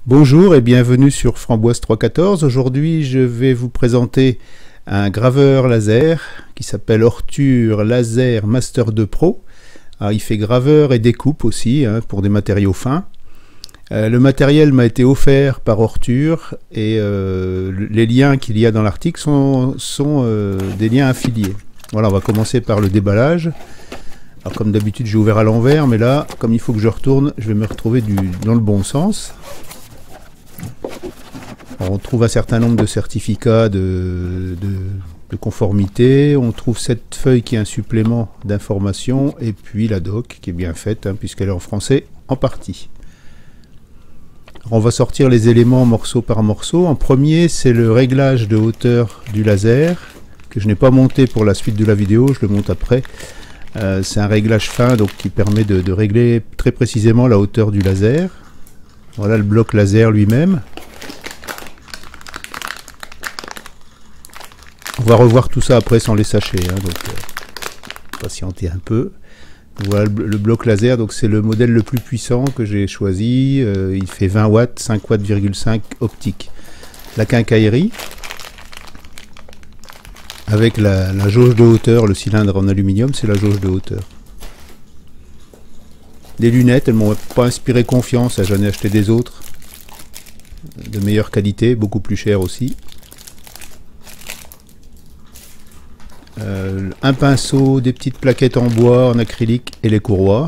Bonjour et bienvenue sur Framboise 314. Aujourd'hui, je vais vous présenter un graveur laser qui s'appelle Ortur Laser Master 2 Pro. Alors, il fait graveur et découpe aussi pour des matériaux fins. Le matériel m'a été offert par Ortur et les liens qu'il y a dans l'article sont des liens affiliés. Voilà, on va commencer par le déballage. Alors comme d'habitude, j'ai ouvert à l'envers, mais là, comme il faut que je retourne, je vais me retrouver dans le bon sens. Alors, on trouve un certain nombre de certificats de conformité, on trouve cette feuille qui est un supplément d'information, et puis la doc qui est bien faite, puisqu'elle est en français en partie. Alors, on va sortir les éléments morceau par morceau. En premier, c'est le réglage de hauteur du laser, que je n'ai pas monté pour la suite de la vidéo, je le monte après. C'est un réglage fin donc, qui permet de régler très précisément la hauteur du laser. Voilà le bloc laser lui-même. On va revoir tout ça après sans les sachets, donc patientez un peu. Voilà le bloc laser, donc c'est le modèle le plus puissant que j'ai choisi. Il fait 20 watts, 5 watts,5 optique. La quincaillerie, avec la jauge de hauteur, le cylindre en aluminium, c'est la jauge de hauteur. Des lunettes, elles m'ont pas inspiré confiance, j'en ai acheté des autres de meilleure qualité, beaucoup plus chères aussi. Un pinceau, des petites plaquettes en bois, en acrylique et les courroies.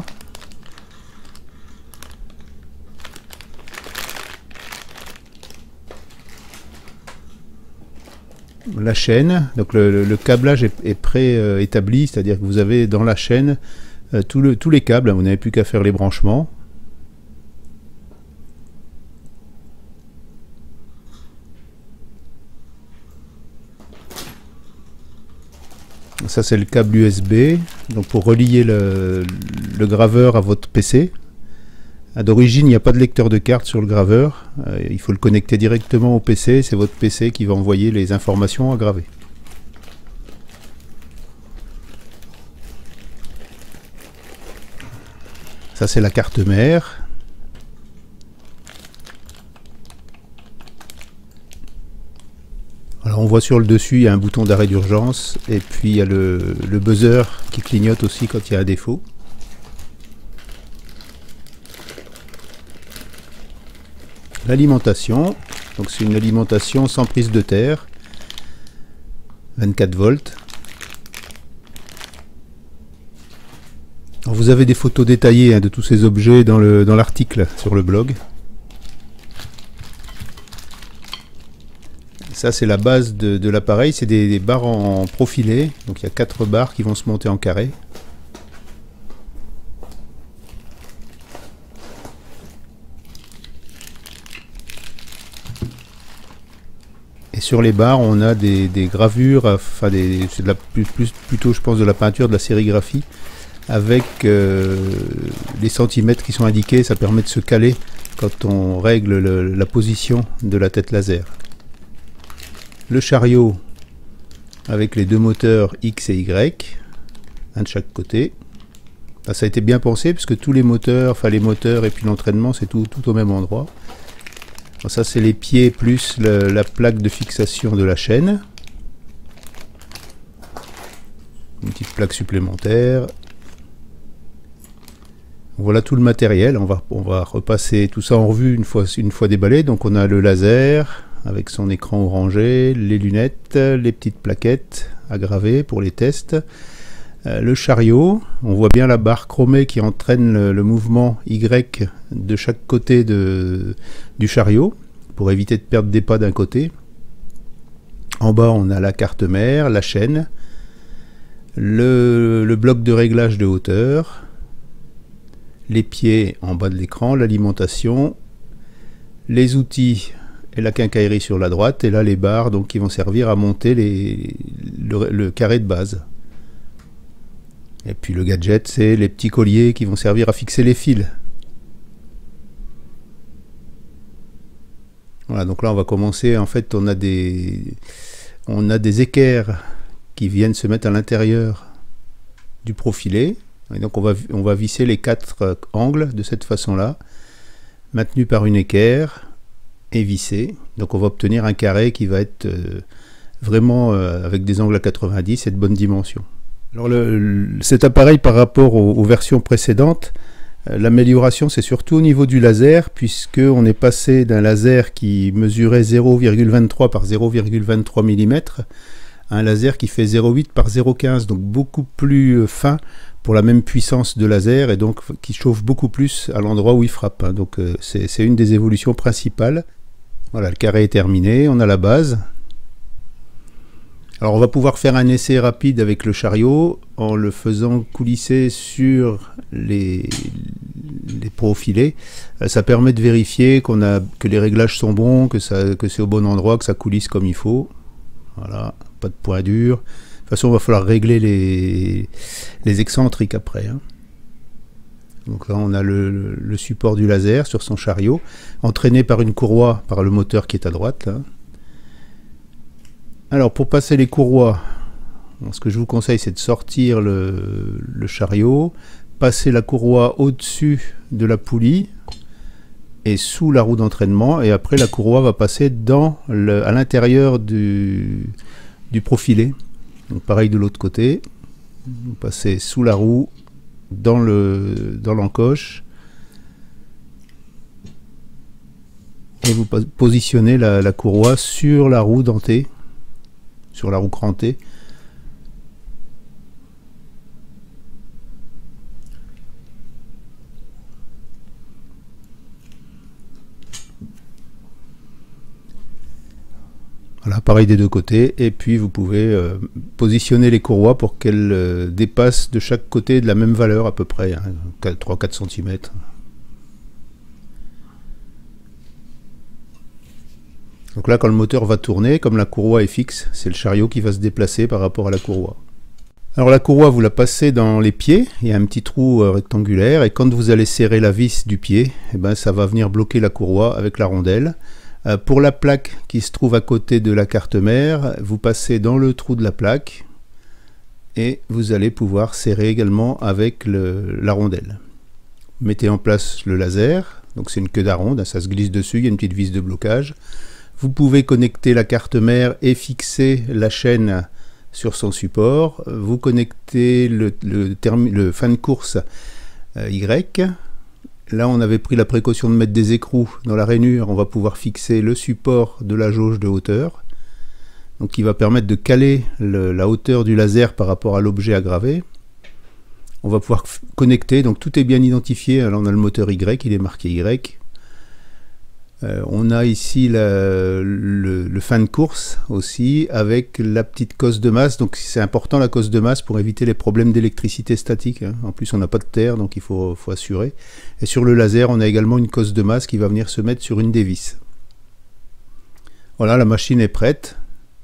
La chaîne, donc le câblage est pré-établi, c'est-à-dire que vous avez dans la chaîne tous les câbles, vous n'avez plus qu'à faire les branchements. Ça c'est le câble USB, donc pour relier le graveur à votre PC. D'origine, il n'y a pas de lecteur de carte sur le graveur, il faut le connecter directement au PC, c'est votre PC qui va envoyer les informations à graver. Ça c'est la carte mère. Alors on voit sur le dessus, il y a un bouton d'arrêt d'urgence, et puis il y a le buzzer qui clignote aussi quand il y a un défaut. L'alimentation, donc c'est une alimentation sans prise de terre, 24 volts. Alors vous avez des photos détaillées de tous ces objets dans l'article sur le blog. Ça c'est la base de l'appareil, c'est des barres en profilé, donc il y a 4 barres qui vont se monter en carré. Et sur les barres, on a des gravures, enfin c'est plutôt je pense de la peinture, de la sérigraphie, avec les centimètres qui sont indiqués, ça permet de se caler quand on règle la position de la tête laser. Le chariot avec les deux moteurs X et Y, un de chaque côté. Là, ça a été bien pensé puisque tous les moteurs, enfin les moteurs et puis l'entraînement, c'est tout au même endroit. Alors ça c'est les pieds plus la plaque de fixation de la chaîne. Une petite plaque supplémentaire. Voilà tout le matériel, on va repasser tout ça en revue une fois déballé. Donc on a le laser avec son écran orangé, les lunettes, les petites plaquettes à graver pour les tests. Le chariot, on voit bien la barre chromée qui entraîne le mouvement Y de chaque côté du chariot pour éviter de perdre des pas d'un côté. En bas on a la carte mère, la chaîne, le bloc de réglage de hauteur, les pieds en bas de l'écran, l'alimentation, les outils et la quincaillerie sur la droite, et là les barres donc, qui vont servir à monter le carré de base. Et puis le gadget, c'est les petits colliers qui vont servir à fixer les fils. Voilà, donc là on va commencer, en fait on a des équerres qui viennent se mettre à l'intérieur du profilé, et donc on va visser les 4 angles de cette façon là, maintenus par une équerre. et visser. Donc on va obtenir un carré qui va être vraiment avec des angles à 90 et de bonne dimension. Alors cet appareil par rapport aux versions précédentes, l'amélioration c'est surtout au niveau du laser, puisque on est passé d'un laser qui mesurait 0,23 par 0,23 mm à un laser qui fait 0,8 par 0,15, donc beaucoup plus fin pour la même puissance de laser, et donc qui chauffe beaucoup plus à l'endroit où il frappe. Donc c'est une des évolutions principales. Voilà, le carré est terminé, on a la base. Alors on va pouvoir faire un essai rapide avec le chariot en le faisant coulisser sur les profilés. Ça permet de vérifier que les réglages sont bons, que c'est au bon endroit, que ça coulisse comme il faut. Voilà, pas de point dur. De toute façon, il va falloir régler les excentriques après. Donc là, on a le support du laser sur son chariot, entraîné par une courroie, par le moteur qui est à droite, là. Alors, pour passer les courroies, ce que je vous conseille, c'est de sortir le chariot, passer la courroie au-dessus de la poulie et sous la roue d'entraînement, et après la courroie va passer à l'intérieur du profilé. Donc pareil de l'autre côté, vous passez sous la roue, dans l'encoche, et vous positionnez la courroie sur la roue dentée, sur la roue crantée. Voilà, pareil des deux côtés, et puis vous pouvez positionner les courroies pour qu'elles dépassent de chaque côté de la même valeur à peu près, 3-4 cm. Donc là, quand le moteur va tourner, comme la courroie est fixe, c'est le chariot qui va se déplacer par rapport à la courroie. Alors la courroie, vous la passez dans les pieds, il y a un petit trou rectangulaire, et quand vous allez serrer la vis du pied, eh ben, ça va venir bloquer la courroie avec la rondelle. Pour la plaque qui se trouve à côté de la carte mère, vous passez dans le trou de la plaque et vous allez pouvoir serrer également avec la rondelle. Mettez en place le laser, donc c'est une queue d'aronde, ça se glisse dessus, il y a une petite vis de blocage. Vous pouvez connecter la carte mère et fixer la chaîne sur son support. Vous connectez le fin de course Y. Là, on avait pris la précaution de mettre des écrous dans la rainure. On va pouvoir fixer le support de la jauge de hauteur, donc qui va permettre de caler la hauteur du laser par rapport à l'objet à graver. On va pouvoir connecter, donc tout est bien identifié. Alors on a le moteur Y, il est marqué Y. On a ici le fin de course aussi, avec la petite cosse de masse. Donc c'est important la cosse de masse pour éviter les problèmes d'électricité statique. En plus on n'a pas de terre, donc il faut assurer. Et sur le laser, on a également une cosse de masse qui va venir se mettre sur une des vis. Voilà, la machine est prête.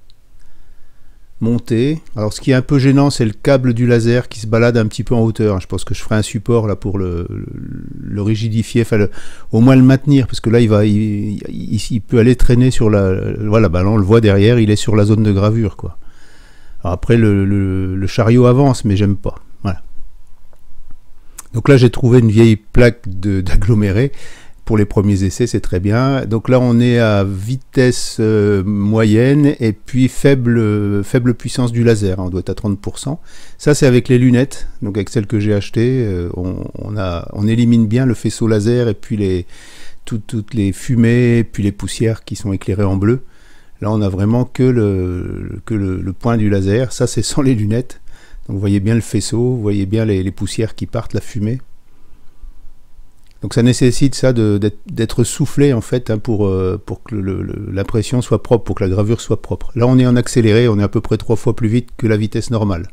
Montée. Alors ce qui est un peu gênant, c'est le câble du laser qui se balade un petit peu en hauteur. Je pense que je ferai un support là pour le rigidifier, enfin au moins le maintenir, parce que là il peut aller traîner sur voilà, bah là on le voit derrière, il est sur la zone de gravure, quoi. Alors après le chariot avance, mais j'aime pas. Voilà. Donc là j'ai trouvé une vieille plaque d'aggloméré. Pour les premiers essais, c'est très bien. Donc là, on est à vitesse moyenne et puis faible puissance du laser. On doit être à 30%. Ça, c'est avec les lunettes. Donc avec celles que j'ai achetées, on élimine bien le faisceau laser et puis toutes les fumées, puis les poussières qui sont éclairées en bleu. Là, on a vraiment que le point du laser. Ça, c'est sans les lunettes. Donc vous voyez bien le faisceau, vous voyez bien les poussières qui partent, la fumée. Donc ça nécessite ça d'être soufflé en fait, pour que l'impression soit propre, pour que la gravure soit propre. Là on est en accéléré, on est à peu près 3 fois plus vite que la vitesse normale.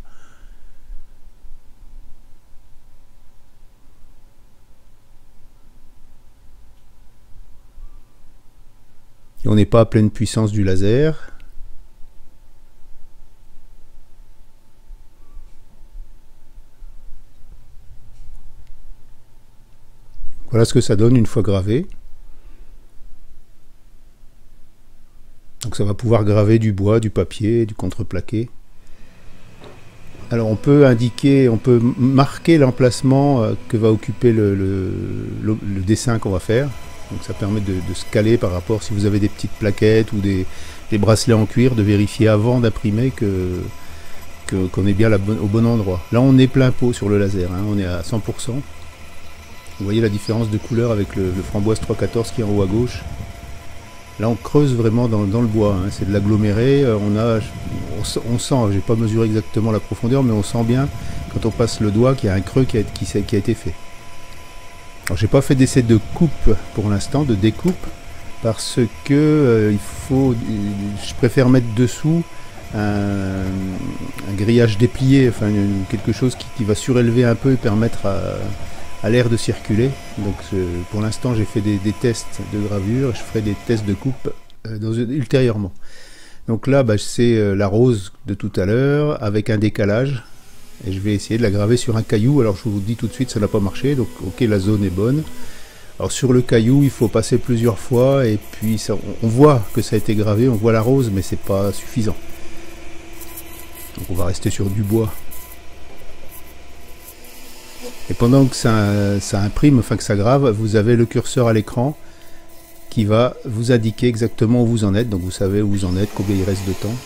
Et on n'est pas à pleine puissance du laser. Voilà ce que ça donne une fois gravé. Donc ça va pouvoir graver du bois, du papier, du contreplaqué. Alors on peut marquer l'emplacement que va occuper le dessin qu'on va faire. Donc ça permet de se caler par rapport, si vous avez des petites plaquettes ou des bracelets en cuir, de vérifier avant d'imprimer qu'on est bien au bon endroit. Là on est plein pot sur le laser, hein, on est à 100%. Vous voyez la différence de couleur avec le Framboise 314 qui est en haut à gauche. Là on creuse vraiment dans le bois, hein. C'est de l'aggloméré, on sent, j'ai pas mesuré exactement la profondeur, mais on sent bien quand on passe le doigt qu'il y a un creux qui a été fait. Alors j'ai pas fait d'essai de coupe pour l'instant, de découpe, parce que je préfère mettre dessous un grillage déplié, enfin quelque chose qui va surélever un peu et permettre à l'air de circuler. Donc pour l'instant j'ai fait des tests de gravure, je ferai des tests de coupe ultérieurement. Donc là c'est la rose de tout à l'heure avec un décalage. Et je vais essayer de la graver sur un caillou. Alors je vous dis tout de suite, ça n'a pas marché. Donc ok, la zone est bonne. Alors sur le caillou, il faut passer plusieurs fois. Et puis on voit que ça a été gravé, on voit la rose, mais c'est pas suffisant. Donc on va rester sur du bois. Et pendant que ça imprime, enfin que ça grave, vous avez le curseur à l'écran qui va vous indiquer exactement où vous en êtes. Donc vous savez où vous en êtes, combien il reste de temps.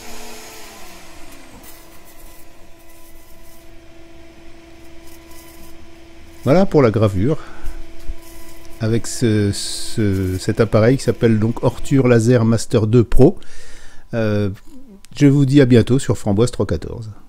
Voilà pour la gravure, avec cet appareil qui s'appelle donc Ortur Laser Master 2 Pro. Je vous dis à bientôt sur Framboise 314.